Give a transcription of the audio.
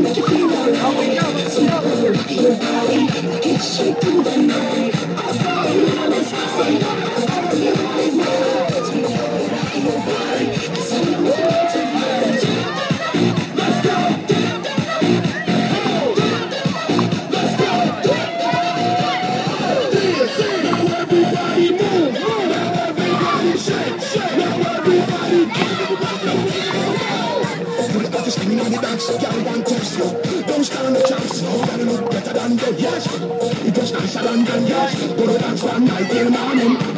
Don't stand a chance, no, gotta look better than the yes. It was nicer than yes. Go to dance one night till morning.